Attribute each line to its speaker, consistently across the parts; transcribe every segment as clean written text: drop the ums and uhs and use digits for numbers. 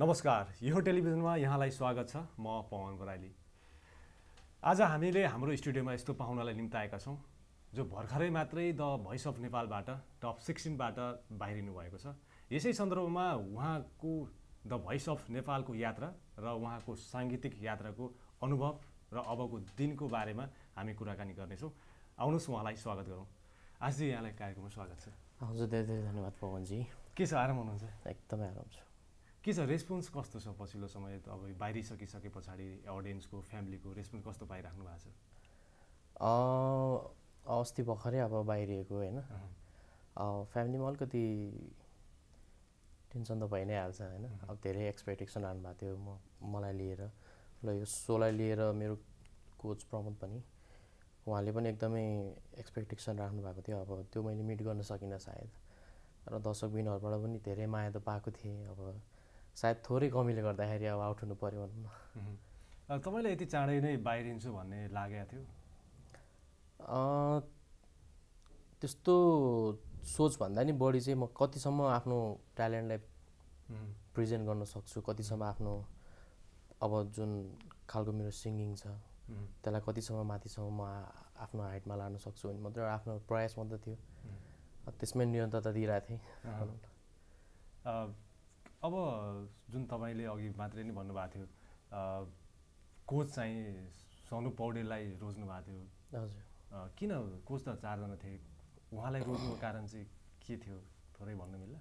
Speaker 1: नमस्कार, यो टेलिभिजनमा यहाँलाई स्वागत छ। म पवन बराइली। आज हामीले हाम्रो स्टुडियोमा यस्तो पाहुनालाई निम्ताएका छौँ जो भर्खरै मात्रै द भोइस अफ नेपालबाट टप 16बाट बाहिरिनु भएको छ। यसै सन्दर्भमा उहाँको द भोइस अफ नेपालको यात्रा र उहाँको साङ्गीतिक यात्राको अनुभव र अबको दिनको बारेमा हामी कुराकानी गर्नेछौँ। आउनुहोस् उहाँलाई स्वागत गरौँ। आजजी यहाँलाई कार्यक्रममा स्वागत छ।
Speaker 2: हजुर, धेरै धेरै धन्यवाद पवनजी।
Speaker 1: के छ, आराम हुनुहुन्छ?
Speaker 2: एकदमै आराम छु।
Speaker 1: के छ रेस्पोन्स कस्तो छ पछिल्लो समय? अब बाहिरिसकिसके पछाडि अडियन्सको फ्यामिलीको रेस्पोन्स कस्तो पाइराख्नु भएको छ?
Speaker 2: अस्ति भर्खरै अब बाहिरिएको होइन, फ्यामिलीमा अलिकति टेन्सन त भइ नै हाल्छ होइन। अब धेरै एक्सपेक्टेसन राख्नु भएको थियो मलाई लिएर, र यो सोलाई लिएर मेरो कोच प्रमोद पनि, उहाँले पनि एकदमै एक्सपेक्टेसन राख्नु भएको थियो। अब त्यो मैले मिट गर्न सकिनँ सायद, र दर्शकबिनहरूबाट पनि धेरै माया त पाएको थिएँ। अब सायद थोरै कमीले गर्दाखेरि अब आउट हुनु पऱ्यो भनौँ न।
Speaker 1: तपाईँलाई यति चाँडै नै बाहिरिन्छु भन्ने लागेको थियो?
Speaker 2: त्यस्तो सोचभन्दा नि बढी चाहिँ म कतिसम्म आफ्नो ट्यालेन्टलाई प्रेजेन्ट गर्न सक्छु, कतिसम्म आफ्नो अब जुन खालको मेरो सिङ्गिङ छ त्यसलाई कतिसम्म माथिसम्म म आफ्नो हाइटमा लान सक्छु भने मात्रै आफ्नो प्रयास मात्रै थियो। त्यसमै निरन्तरता दिइरहेको थिएँ।
Speaker 1: अब जुन तपाईँले अघि मात्रै नै भन्नुभएको थियो, कोच चाहिँ सोनु पौडेललाई रोज्नु भएको थियो।
Speaker 2: हजुर,
Speaker 1: किन? कोच त 4 जना थिए, उहाँलाई रोज्नुको कारण चाहिँ के थियो, थोरै भन्नु मिल्ला?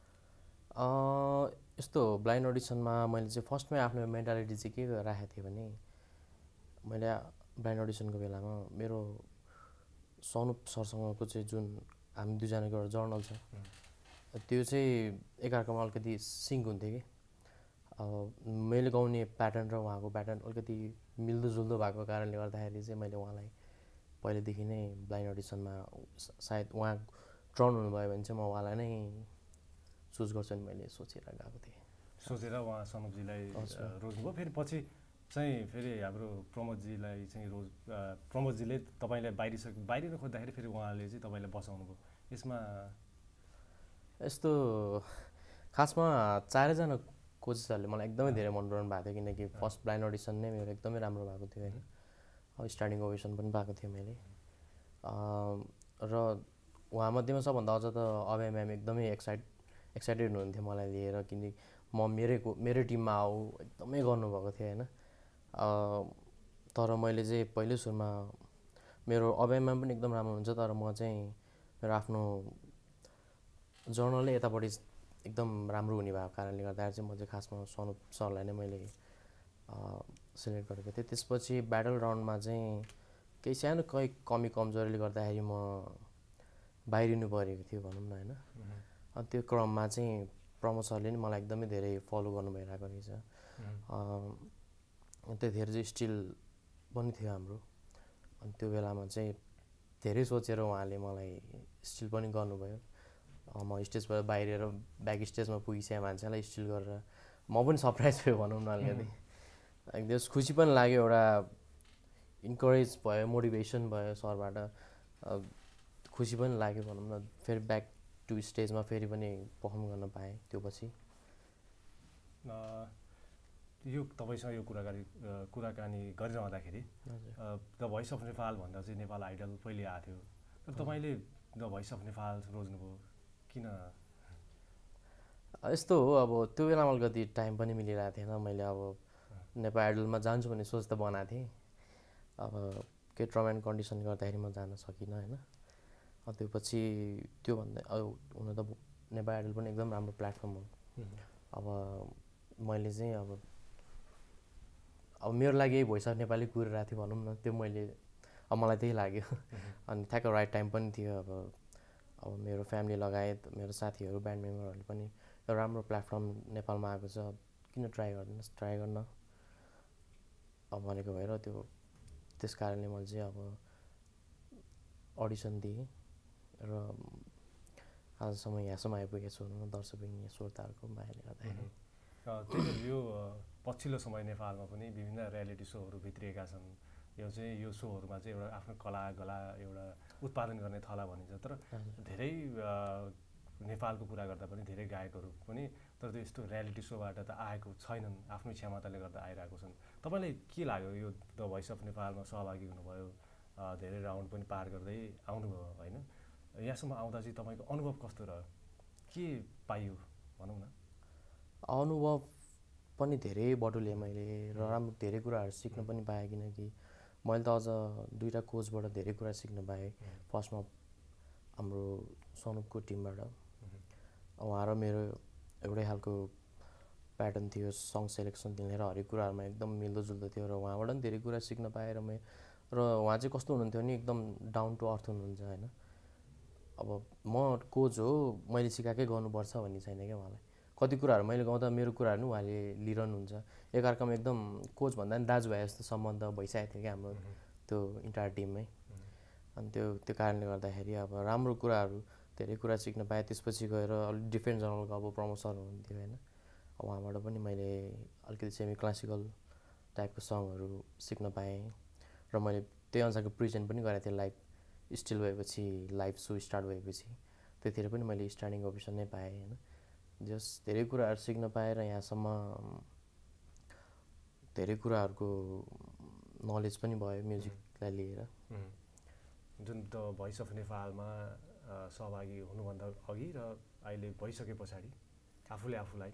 Speaker 2: यस्तो ब्लाइन्ड अडिसनमा मैले चाहिँ फर्स्टमै आफ्नो मेन्टालिटी चाहिँ के राखेको थिएँ भने, मैले ब्लाइन्ड अडिसनको बेलामा मेरो सनुप सरसँगको चाहिँ जुन हामी दुईजनाको एउटा जर्नल छ, त्यो चाहिँ एकअर्कामा अलिकति सिङ्क हुन्थ्यो कि। मैले गाउने प्याटर्न र उहाँको प्याटर्न अलिकति मिल्दोजुल्दो भएको कारणले गर्दाखेरि चाहिँ मैले उहाँलाई पहिलेदेखि नै ब्लाइन्ड अडिसनमा सायद उहाँ टर्न हुनुभयो भने चाहिँ म उहाँलाई नै चुज गर्छु नि मैले सोचेर गएको थिएँ।
Speaker 1: सोचेर उहाँ सनुपजीलाई रोज्नुभयो। फेरि पछि चाहिँ फेरि हाम्रो प्रमोदजीलाई चाहिँ प्रमोदजीले तपाईँलाई बाहिरिन खोज्दाखेरि फेरि उहाँले चाहिँ तपाईँलाई बसाउनु भयो। यसमा
Speaker 2: यस्तो खासमा 4 जना कोचेसहरूले मलाई एकदमै धेरै मन पराउनु भएको थियो, किनकि फर्स्ट ब्लाइन्ड अडिसन नै मेरो एकदमै राम्रो भएको थियो होइन। स्टार्टिङ ओभेसन पनि पाएको थियो मैले, र उहाँमध्येमा सबभन्दा अझ त अभय म्याम एकदमै एक्साइटेड हुनुहुन्थ्यो मलाई लिएर, किनकि म मेरै टिममा आऊ एकदमै गर्नुभएको थियो होइन। तर मैले चाहिँ पहिल्यै सुरुमा मेरो अभय म्याम पनि एकदम राम्रो हुन्छ, तर म चाहिँ मेरो आफ्नो जर्नलै यतापट्टि एकदम राम्रो हुने भएको कारणले गर्दाखेरि चाहिँ म चाहिँ खासमा सनुप सरलाई नै मैले सिलेक्ट गरेको थिएँ। त्यसपछि ब्याटल राउन्डमा चाहिँ केही सानो कमी कमजोरीले गर्दाखेरि म बाहिरिनु परेको थियो भनौँ न होइन। अनि त्यो क्रममा चाहिँ प्रमोद सरले नि मलाई एकदमै धेरै फलो गर्नु भइरहेको रहेछ। त्यतिखेर चाहिँ स्टिल पनि थियो हाम्रो, अनि त्यो बेलामा चाहिँ धेरै सोचेर उहाँले मलाई स्टिल पनि गर्नुभयो। म स्टेजबाट बाहिरेर ब्याक स्टेजमा पुगिसकेँ मान्छेलाई स्टिल गरेर, म पनि सरप्राइज भयो भनौँ न अलिकति। एकदम खुसी पनि लाग्यो, एउटा इन्करेज भयो, मोटिभेसन भयो सरबाट, खुसी पनि लाग्यो भनौँ न। फेरि ब्याक टु स्टेजमा फेरि पनि पर्फर्म गर्न पाएँ त्यो पछि।
Speaker 1: यो तपाईँसँग यो कुराकानी गरिरहँदाखेरि द भोइस अफ नेपाल भन्दा चाहिँ नेपाल आइडल पहिले आएको थियो, तर तपाईँले द भोइस अफ नेपाल रोज्नुभयो, किन?
Speaker 2: यस्तो हो, अब त्यो बेलामा अलिकति टाइम पनि मिलिरहेको थिएन। मैले अब नेपाल आइडलमा जान्छु भन्ने सोच त बनाएको थिएँ, अब केही टर्म एन्ड कन्डिसन गर्दाखेरि म जान सकिनँ होइन। त्यो पछि त्योभन्दा हुन त नेपाल आइडल पनि एकदम राम्रो प्लेटफर्म हो। अब मैले चाहिँ अब मेरो लागि यही भोइस अफ नेपालै कुरिरहेको थियो भनौँ न। त्यो मलाई त्यही लाग्यो। अनि ठ्याक्क राइट टाइम पनि थियो। अब मेरो फ्यामिली लगायत मेरो साथीहरू ब्यान्ड मेम्बरहरूले पनि यो राम्रो प्लेटफर्म नेपालमा आएको छ, किन ट्राई गर्न अब भनेको भएर त्यस कारणले मैले चाहिँ अब अडिसन दिएँ र आजसम्म यहाँसम्म आइपुगेको छु भनौँ न। दर्शकबिन श्रोताहरूको मायाले गर्दाखेरि
Speaker 1: त्यही यो पछिल्लो समय नेपालमा पनि विभिन्न रियालिटी सोहरू भित्रिएका छन्। यो सोहरूमा चाहिँ एउटा आफ्नो कला एउटा उत्पादन गर्ने थला भनिन्छ, तर धेरै नेपालको कुरा गर्दा पनि धेरै गायकहरू पनि तर त्यो यस्तो रियालिटी सोबाट त आएको छैनन्, आफ्नो क्षमताले गर्दा आइरहेको छन्। तपाईँलाई के लाग्यो यो द भोइस अफ नेपालमा सहभागी हुनुभयो, धेरै राउन्ड पनि पार गर्दै आउनुभयो होइन, यहाँसम्म आउँदा चाहिँ तपाईँको अनुभव कस्तो रह्यो, के पाइयो भनौँ न?
Speaker 2: अनुभव पनि धेरै बटुलेँ मैले र राम्रो धेरै कुराहरू सिक्न पनि पाएँ, किनकि मैले त अझ 2टा कोचबाट धेरै कुरा सिक्न पाएँ। फर्स्टमा हाम्रो सनुपको टिमबाट उहाँ र मेरो एउटै खालको प्याटर्न थियो, सङ सेलेक्सनदेखि लिएर हरेक कुराहरूमा एकदम मिल्दोजुल्दो थियो र उहाँबाट पनि धेरै कुरा सिक्न पाएँ। र उहाँ चाहिँ कस्तो हुनुहुन्थ्यो नि, एकदम डाउन टु अर्थ हुनुहुन्छ होइन। अब म कोच हो, मैले सिकाएकै गर्नुपर्छ भन्ने छैन क्या उहाँलाई। कति कुराहरू मैले गाउँदा मेरो कुराहरू नि उहाँले लिइरहनुहुन्छ। एकअर्कामा एकदम कोच भन्दा पनि दाजुभाइ जस्तो सम्बन्ध भइसकेको थियो क्या हाम्रो त्यो इन्टायर टिममै। अनि त्यो कारणले गर्दाखेरि अब राम्रो कुराहरू धेरै कुरा सिक्न पाएँ। त्यसपछि गएर अलिक डिफेन्स जर्नलको अब प्रमोद सर हुनुहुन्थ्यो होइन, उहाँबाट पनि मैले अलिकति सेमी क्लासिकल टाइपको सङहरू सिक्न पाएँ र मैले त्यही अनुसारको प्रेजेन्ट पनि गरेको थिएँ। लाइभ स्टिल भएपछि, लाइभ सो स्टार्ट भएपछि त्यतिखेर पनि मैले स्टार्टिङ अफिसर नै पाएँ होइन। जस धेरै कुराहरू सिक्न पाएर यहाँसम्म धेरै कुराहरूको नलेज पनि भयो म्युजिकलाई लिएर।
Speaker 1: जुन द भोइस अफ नेपालमा सहभागी हुनुभन्दा अघि र अहिले भइसके पछाडि आफूलाई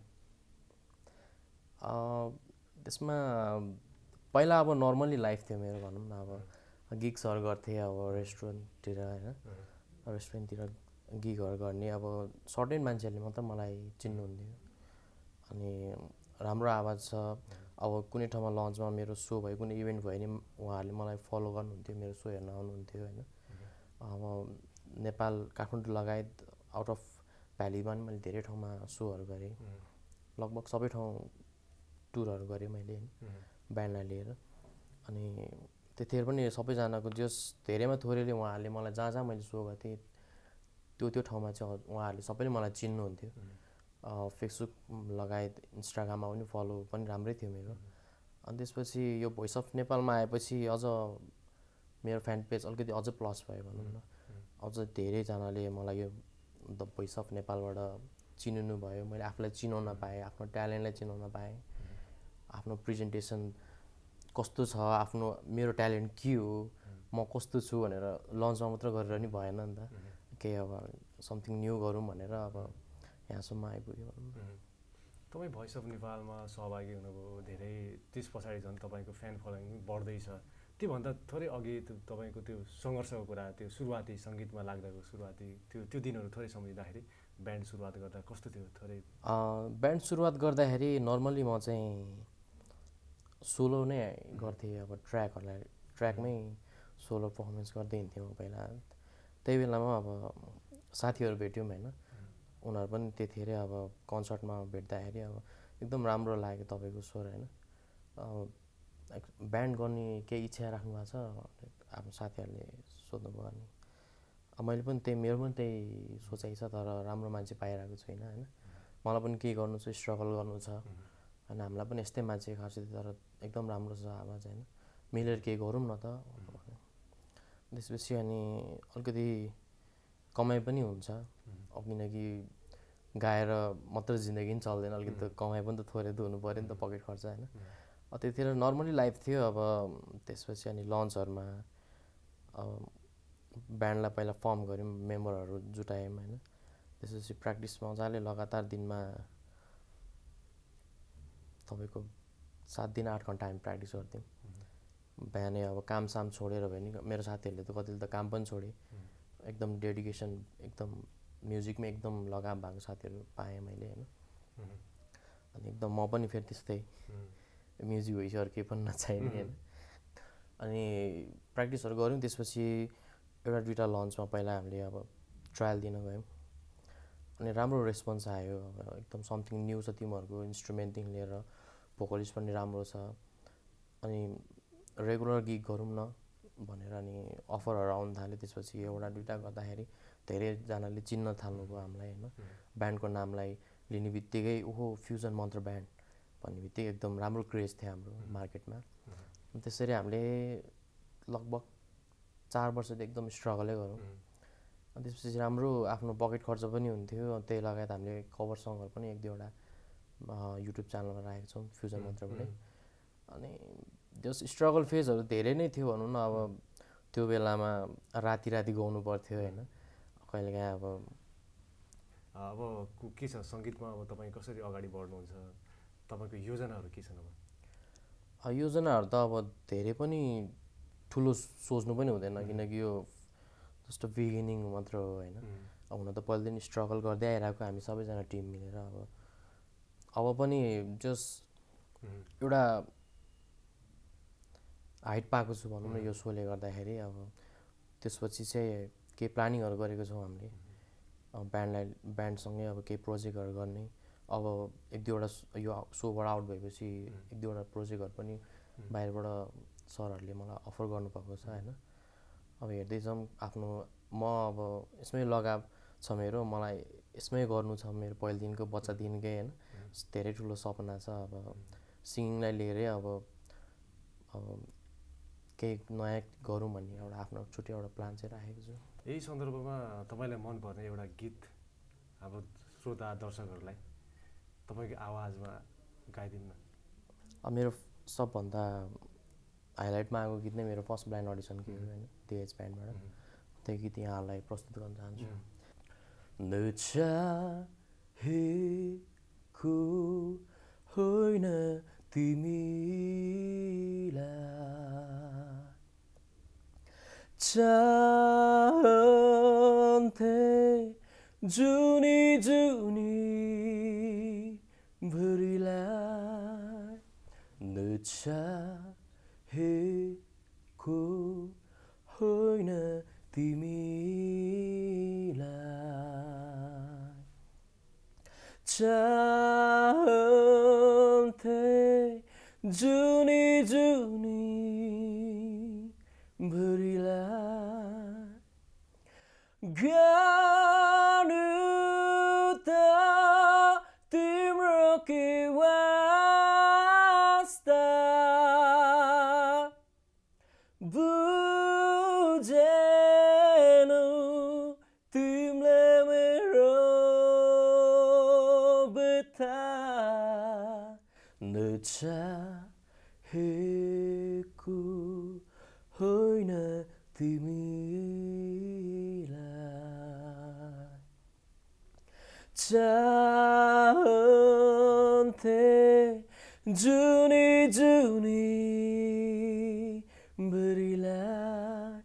Speaker 2: त्यसमा पहिला अब नर्मली लाइफ थियो मेरो भनौँ न। अब गिग्सहरू गर्थेँ अब रेस्टुरेन्टतिर होइन, रेस्टुरेन्टतिर गिगहरू गर्ने। अब सर्टेन मान्छेहरूले मात्र मलाई चिन्नुहुन्थ्यो अनि राम्रो आवाज छ। अब कुनै ठाउँमा लन्चमा मेरो सो भयो, कुनै इभेन्ट भयो भने उहाँहरूले मलाई फलो गर्नुहुन्थ्यो, मेरो सो हेर्न आउनुहुन्थ्यो होइन। अब नेपाल काठमाडौँ लगायत आउट अफ भ्यालीमा पनि मैले धेरै ठाउँमा सोहरू गरेँ, लगभग सबै ठाउँ टुरहरू गरेँ मैले ब्यान्डलाई लिएर। अनि त्यतिखेर पनि सबैजनाको जस धेरैमा थोरैले उहाँहरूले मलाई जहाँ जहाँ मैले सो गर्थेँ त्यो ठाउँमा चाहिँ उहाँहरूले सबैले मलाई चिन्नुहुन्थ्यो। फेसबुक लगायत इन्स्टाग्राममा पनि फलो पनि राम्रै थियो मेरो। अनि त्यसपछि यो भोइस अफ नेपालमा आएपछि अझ मेरो फ्यान पेज अलिकति अझ प्लस भयो भनौँ न। अझ धेरैजनाले मलाई यो द भोइस अफ नेपालबाट चिनिनु भयो, मैले आफूलाई चिनाउन पाएँ, आफ्नो ट्यालेन्टलाई चिनाउन पाएँ, आफ्नो प्रेजेन्टेसन कस्तो छ, आफ्नो मेरो ट्यालेन्ट के हो, म कस्तो छु भनेर लन्चमा मात्र गरेर नि भएन नि त, केही अब समथिङ न्यू गरौँ भनेर अब यहाँसम्म आइपुग्यो।
Speaker 1: तपाईँ भोइस अफ नेपालमा सहभागी हुनुभयो, धेरै त्यस पछाडि झन् तपाईँको फ्यान फलोइङ बढ्दैछ। त्योभन्दा थोरै अघि तपाईँको त्यो सङ्घर्षको कुरा, त्यो सुरुवाती सङ्गीतमा लाग्दाको सुरुवाती त्यो दिनहरू थोरै सम्झिँदाखेरि ब्यान्ड सुरुवात गर्दा कस्तो थियो थोरै?
Speaker 2: ब्यान्ड सुरुवात गर्दाखेरि नर्मली म चाहिँ सोलो नै गर्थेँ। अब ट्र्याकमै सोलो पर्फर्मेन्स गर्दै हिँड्थेँ म पहिला। त्यही बेलामा अब साथीहरू भेट्यौँ होइन, उनीहरू पनि त्यतिखेरै अब कन्सर्टमा भेट्दाखेरि अब एकदम राम्रो लाग्यो तपाईँको स्वर होइन, ब्यान्ड गर्ने केही इच्छा राख्नु भएको छ आफ्नो साथीहरूले सोध्नुभयो। अनि मैले पनि मेरो पनि त्यही सोचाइ छ, तर राम्रो मान्छे पाइरहेको छुइनँ होइन। मलाई पनि केही गर्नु छ, स्ट्रगल गर्नु छ होइन। हामीलाई पनि यस्तै मान्छे खासै तर एकदम राम्रो छ आवाज होइन, मिलेर केही गरौँ न त। त्यसपछि अनि अलिकति कमाइ पनि हुन्छ, अब किनकि गाएर मात्र जिन्दगी पनि चल्दैन, अलिकति त कमाइ पनि त थोरै त हुनु पऱ्यो नि त, पकेट खर्च होइन। त्यतिखेर नर्मली लाइफ थियो। अब त्यसपछि अनि लन्चहरूमा अब ब्यान्डलाई पहिला फर्म गऱ्यौँ, मेम्बरहरू जुटायौँ होइन। त्यसपछि प्र्याक्टिस मजाले लगातार दिनमा तपाईँको 7 दिन 8 घन्टा हामी प्र्याक्टिस गर्थ्यौँ बिहानै। अब कामसाम छोडेर भयो नि, मेरो साथीहरूले त कतिले त काम पनि छोडे, एकदम डेडिकेसन एकदम म्युजिकमा एकदम लगाव भएको साथीहरू पाएँ मैले होइन। अनि एकदम म पनि फेरि त्यस्तै म्युजिक भइसक्यो अरू केही पनि नचाहिने होइन। अनि प्र्याक्टिसहरू गऱ्यौँ। त्यसपछि एउटा 2टा लन्चमा पहिला हामीले अब ट्रायल दिन गयौँ अनि राम्रो रेस्पोन्स आयो। अब एकदम समथिङ न्यू छ तिमीहरूको, इन्स्ट्रुमेन्टदेखि लिएर भोकलिस्ट पनि राम्रो छ, अनि रेगुलर गिग गरौँ न भनेर अनि अफरहरू आउनु थाल्यो। त्यसपछि एउटा 2टा गर्दाखेरि धेरैजनाले चिन्न थाल्नुभयो हामीलाई होइन। ब्यान्डको नामलाई लिने बित्तिकै ओहो फ्युजन मन्त्र ब्यान्ड भन्ने बित्तिकै एकदम राम्रो क्रेज थियो हाम्रो मार्केटमा। त्यसरी हामीले लगभग 4 वर्ष त एकदम स्ट्रगलै गरौँ। अनि त्यसपछि राम्रो आफ्नो पकेट खर्च पनि हुन्थ्यो। त्यही लगायत हामीले कभर सङहरू पनि एक दुईवटा युट्युब च्यानलमा राखेको छौँ फ्युजन मन्त्रबाटै। अनि त्यो स्ट्रगल फेजहरू धेरै नै थियो भनौँ न। अब त्यो बेलामा राति गाउनु पर्थ्यो होइन, कहिलेकाहीँ
Speaker 1: अब के छ सङ्गीतमा, अब तपाईँ कसरी अगाडि बढ्नुहुन्छ, तपाईँको योजनाहरू के छन्?
Speaker 2: अब योजनाहरू त अब धेरै पनि ठुलो सोच्नु पनि हुँदैन, किनकि यो जस्ट बिगिनिङ मात्र हो होइन। अब हुन त पहिलेदेखि स्ट्रगल गर्दै आइरहेको हामी सबैजना टिम मिलेर। अब पनि जस्ट एउटा हाइट पाएको छु भनौँ न यो सोले गर्दाखेरि। अब त्यसपछि चाहिँ केही प्लानिङहरू गरेको छौँ हामीले ब्यान्डसँगै, अब केही प्रोजेक्टहरू गर्ने। अब एक दुईवटा यो सोबाट आउट भएपछि एक दुईवटा प्रोजेक्टहरू पनि बाहिरबाट सरहरूले मलाई अफर गर्नुभएको छ होइन। अब हेर्दैछौँ आफ्नो म अब यसमै लगाव छ मेरो, मलाई यसमै गर्नु छ मेरो पहिलेदेखिको बच्चादेखिकै होइन। धेरै ठुलो सपना छ अब सिङ्गिङलाई लिएरै। अब केही नयाँ गरौँ भन्ने एउटा आफ्नो छुट्टै एउटा प्लान चाहिँ राखेको छु।
Speaker 1: यही सन्दर्भमा तपाईँलाई मनपर्ने एउटा गीत हाम्रो श्रोता दर्शकहरूलाई तपाईँको आवाजमा गाइदिनु न।
Speaker 2: अब मेरो सबभन्दा हाइलाइटमा आएको गीत नै मेरो फर्स्ट ब्लाइन्ड अडिसनको हो होइन, देज ब्यान्डबाट। त्यो गीत यहाँलाई प्रस्तुत गर्न चाहन्छु। नचाहेको होइन तिमीलाई, चाहन्थे जुनी जुनी भरिलाई, नचाहेको होइन तिमीलाई, चाहन्थे जुनी जुनी भरिलाई, गानु त तिम्रो के वास्ता, बुझेनौ तिमीले मेरो व्यथा, नचाहेको होइन तिमीलाई, चाहन्थे जुनी जुनी भरिलाई।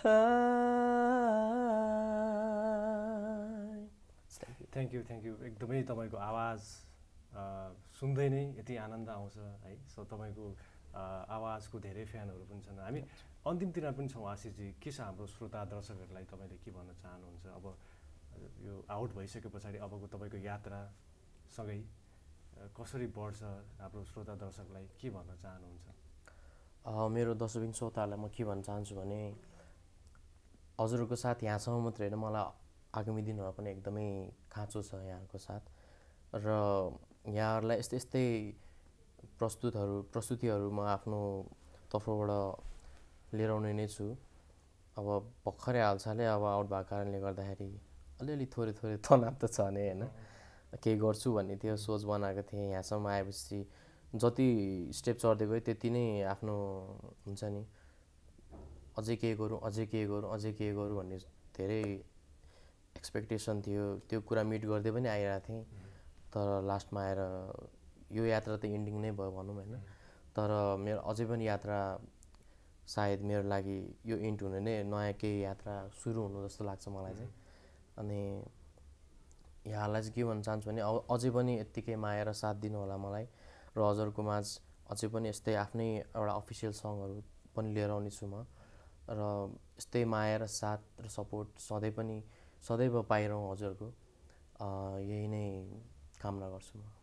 Speaker 1: थ्याङ्क यू एकदमै तपाईँको आवाज सुन्दै नै यति आनन्द आउँछ है। सो तपाईँको आवाजको धेरै फ्यानहरू पनि छन्। हामी अन्तिमतिर पनि छौँ। आशिषजी, के छ हाम्रो श्रोता दर्शकहरूलाई तपाईँले के भन्न चाहनुहुन्छ? अब यो आउट भइसके पछाडि अबको तपाईँको यात्रासँगै कसरी बढ्छ, हाम्रो श्रोता दर्शकलाई के भन्न चाहनुहुन्छ?
Speaker 2: मेरो दर्शक श्रोताहरूलाई म के भन्न चाहन्छु भने हजुरहरूको साथ यहाँसम्म मात्रै होइन, मलाई आगामी दिनहरूमा पनि एकदमै खाँचो छ यहाँको साथ। र यहाँहरूलाई यस्तै यस्तै प्रस्तुतिहरू म आफ्नो तर्फबाट लिएर आउने नै छु। अब भर्खरै हालसालै अब आउट भएको कारणले गर्दाखेरि अलिअलि थोरै तनाव त छ नै होइन। केही गर्छु भन्ने थियो, सोच बनाएको थिएँ। यहाँसम्म आएपछि जति स्टेप चढ्दै गयो त्यति नै आफ्नो हुन्छ नि अझै केही गरौँ भन्ने धेरै एक्सपेक्टेसन थियो। त्यो कुरा मिट गर्दै पनि आइरहेको थिएँ। तर लास्टमा आएर यो यात्रा त इन्डिङ नै भयो भनौँ होइन। तर मेरो अझै पनि यात्रा सायद मेरो लागि यो इन्ड हुने नै नयाँ केही यात्रा सुरु हुनु जस्तो लाग्छ मलाई चाहिँ। अनि यहाँलाई चाहिँ के भन्न चाहन्छु भने अझै पनि यत्तिकै माया र साथ दिनु होला मलाई। र हजुरको माझ अझै पनि यस्तै आफ्नै एउटा अफिसियल सङहरू पनि लिएर आउने छु म। र यस्तै माया र साथ र सपोर्ट सधैँ पाइरहँ हजुरको, यही नै कामना गर्छु म।